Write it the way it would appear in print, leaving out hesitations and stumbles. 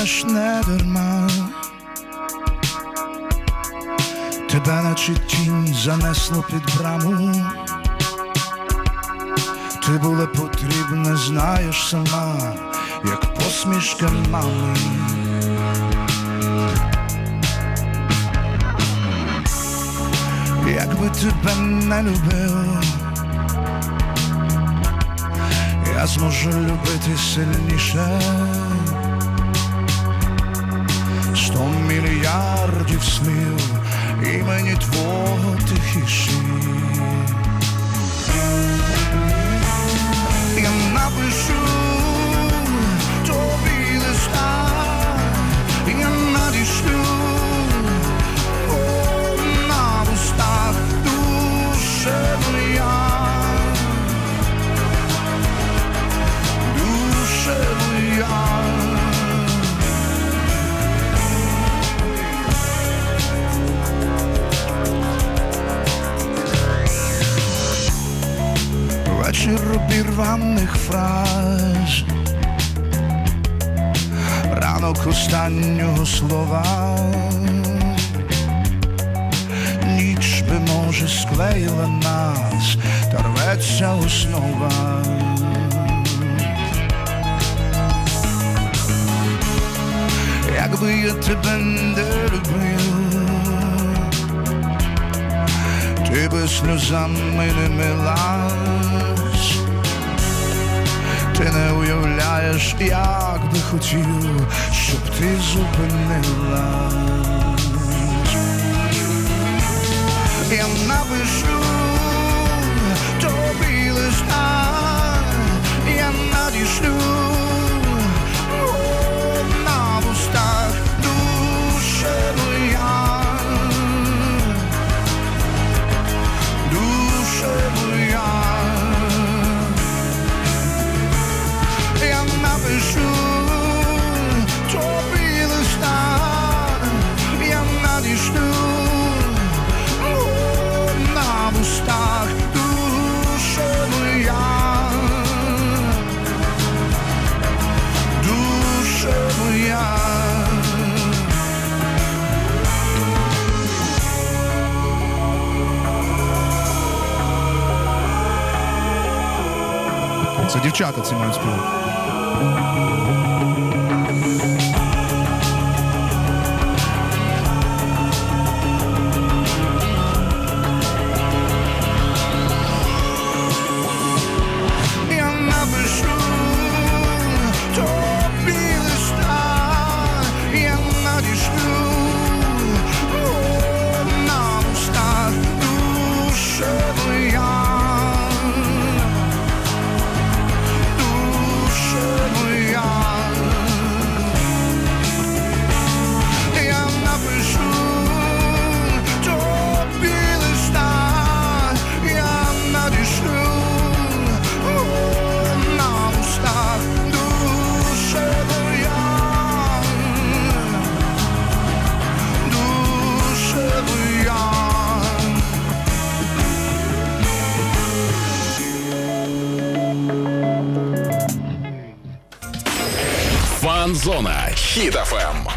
теж не дарма. Тебе наче тінь занесло під браму. Ти була потрібна, знаєш сама, як посмішка мами. Якби тебе не любив, я зможу любити сильніше. 100 мільярдів слів імені твого тихіші. Я напишу тобі листа, я надішлю на вустах душе моя, душе моя. Вечір обірваних фраз, ранок останнього слова. Ніч би, може, склеїла нас, та рветься основа. Якби я тебе не любив, ти би сльозами не милась. Ти не уявляєш, як би хотів, щоб ти зупинилась. Я напишу тобі листа, я надішлю на вустах душе моя, душе моя. Я напишу тобі листа, я надішлю на вустах душе моя, душе моя. Це дівчата ці мають співати. Я напишу тобі листа, я надішлю на вустах душе моя. Фан-зона. Хіт FM.